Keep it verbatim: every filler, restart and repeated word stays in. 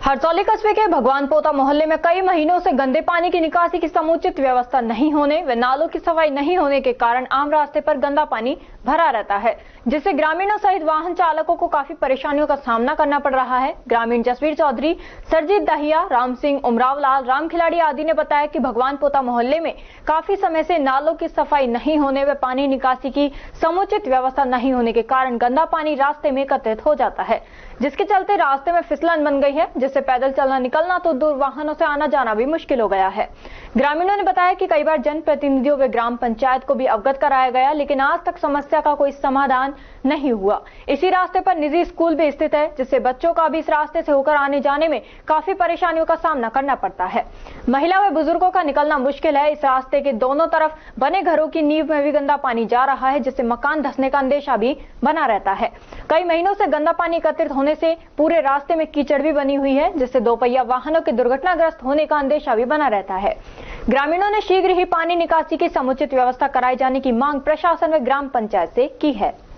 हरसौली कस्बे के भगवान पोता मोहल्ले में कई महीनों से गंदे पानी की निकासी की समुचित व्यवस्था नहीं होने व नालों की सफाई नहीं होने के कारण आम रास्ते पर गंदा पानी भरा रहता है, जिससे ग्रामीणों सहित वाहन चालकों को काफी परेशानियों का सामना करना पड़ रहा है। ग्रामीण जसवीर चौधरी, सरजीत दाहिया, राम सिंह, उमराव लाल, राम खिलाड़ी आदि ने बताया कि भगवान पोता मोहल्ले में काफी समय से नालों की सफाई नहीं होने व पानी निकासी की समुचित व्यवस्था नहीं होने के कारण गंदा पानी रास्ते में एकत्रित हो जाता है, जिसके चलते रास्ते में फिसलन बन गई है, जिससे पैदल चलना निकलना तो दूर वाहनों से आना जाना भी मुश्किल हो गया है। ग्रामीणों ने बताया कि कई बार जनप्रतिनिधियों व ग्राम पंचायत को भी अवगत कराया गया, लेकिन आज तक समस्या का कोई समाधान नहीं हुआ। इसी रास्ते पर निजी स्कूल भी स्थित है, जिससे बच्चों का भी इस रास्ते से होकर आने जाने में काफी परेशानियों का सामना करना पड़ता है। महिला व बुजुर्गों का निकलना मुश्किल है। इस रास्ते के दोनों तरफ बने घरों की नींव में भी गंदा पानी जा रहा है, जिससे मकान धंसने का अंदेशा भी बना रहता है। कई महीनों से गंदा पानी एकत्रित होने से पूरे रास्ते में कीचड़ भी बनी हुई है, जिससे दोपहिया वाहनों के दुर्घटनाग्रस्त होने का अंदेशा भी बना रहता है। ग्रामीणों ने शीघ्र ही पानी निकासी की समुचित व्यवस्था कराए जाने की मांग प्रशासन व ग्राम पंचायत से की है।